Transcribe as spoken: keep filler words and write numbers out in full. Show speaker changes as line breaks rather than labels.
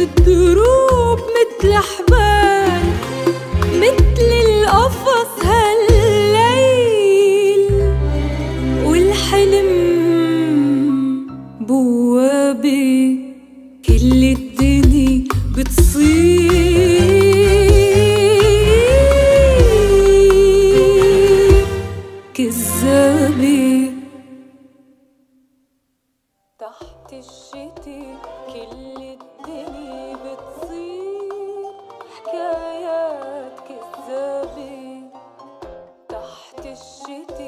الدروب متل حبال، متل القفص هالليل، والحلم بوابي كل الدنيا بتصير كذابة. تحت الشتي كل الدنيا بتصير حكايات كذابة. تحت الشتي